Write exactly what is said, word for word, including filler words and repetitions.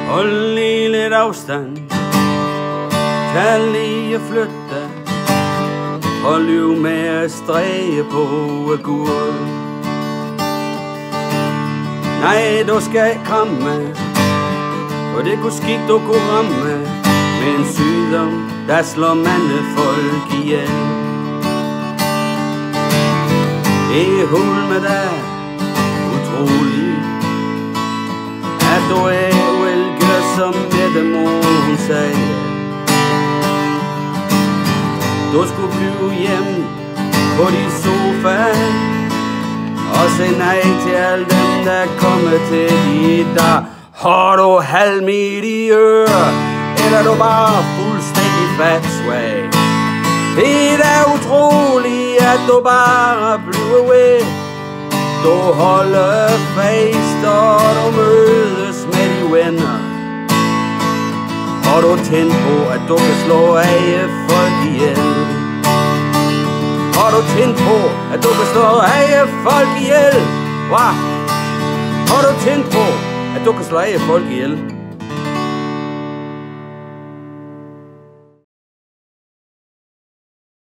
Hold lige lidt afstand. Tag lige at flytte. Hold liv med at stræge på agurk. Nej, du skal ikke komme, for det kunne skidt, du kunne ramme med en sygdom, der slår mandefolk ihjel. Det er hul med dig, utrolig, at du er uelge, som Mette mor hun sagde. Du skulle blive hjemme på din sofa og se nej til alle dem, der kommer til dit der. Har du halm i de ører, eller er du bare fuldstændig fat swag? Det er da utroligt, at du bare bliver ved. Du holder fast, og du mødes med de venner. Har du tændt på, at du kan slå af folk ihjel? Har du tændt på, at du kan slå af folk ihjel? Hva? Har du tændt på, at du kan slå af folk ihjel?